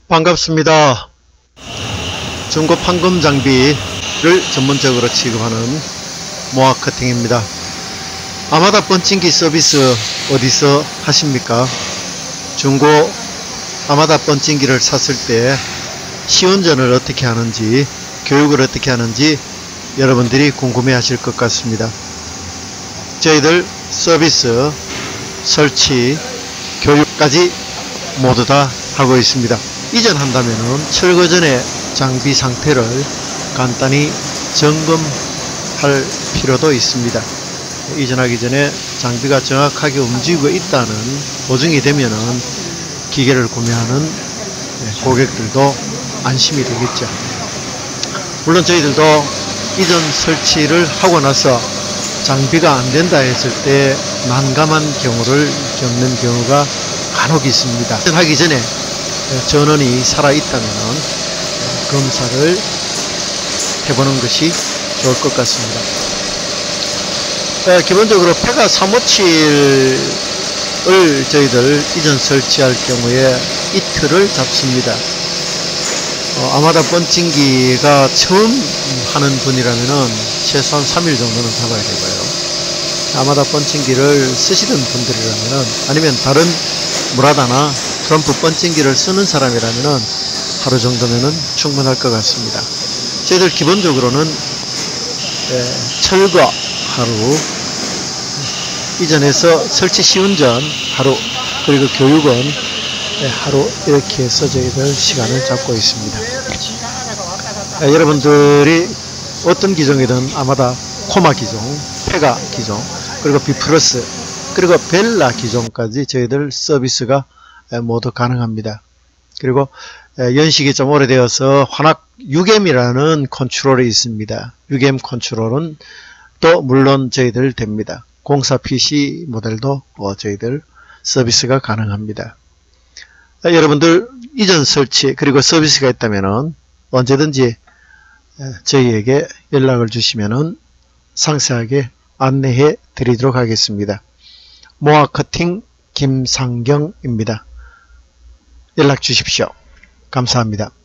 반갑습니다. 중고 판금 장비를 전문적으로 취급하는 모아커팅입니다. 아마다 번칭기 서비스 어디서 하십니까? 중고 아마다 번칭기를 샀을 때 시운전을 어떻게 하는지, 교육을 어떻게 하는지 여러분들이 궁금해 하실 것 같습니다. 저희들 서비스, 설치, 교육까지 모두 다 하고 있습니다. 이전한다면은 철거 전에 장비 상태를 간단히 점검할 필요도 있습니다. 이전하기 전에 장비가 정확하게 움직이고 있다는 보증이 되면은 기계를 구매하는 고객들도 안심이 되겠죠. 물론 저희들도 이전 설치를 하고 나서 장비가 안 된다 했을 때 난감한 경우를 겪는 경우가 간혹 있습니다. 하기 전에 전원이 살아있다면 검사를 해보는 것이 좋을 것 같습니다. 기본적으로 폐가 357을 저희들 이전 설치할 경우에 이틀을 잡습니다. 아마다 번칭기가 처음 하는 분이라면 최소한 3일 정도는 잡아야 되고요. 아마다 번칭기를 쓰시던 분들이라면, 아니면 다른 무라다나 트럼프 번칭기를 쓰는 사람이라면 하루 정도면 충분할 것 같습니다. 저희들 기본적으로는 철거 하루, 이전에서 설치 시운전 하루, 그리고 교육은 하루, 이렇게 해서 저희들 시간을 잡고 있습니다. 여러분들이 어떤 기종이든 아마다 코마 기종, 페가 기종, 그리고 B+, 그리고 벨라 기종까지 저희들 서비스가 모두 가능합니다. 그리고 연식이 좀 오래되어서 환학 UGM이라는 컨트롤이 있습니다. UGM 컨트롤은 또 물론 저희들 됩니다. 공사 PC 모델도 저희들 서비스가 가능합니다. 여러분들 이전 설치 그리고 서비스가 있다면 언제든지 저희에게 연락을 주시면 상세하게 안내해 드리도록 하겠습니다. 모아커팅 김상경입니다. 연락 주십시오. 감사합니다.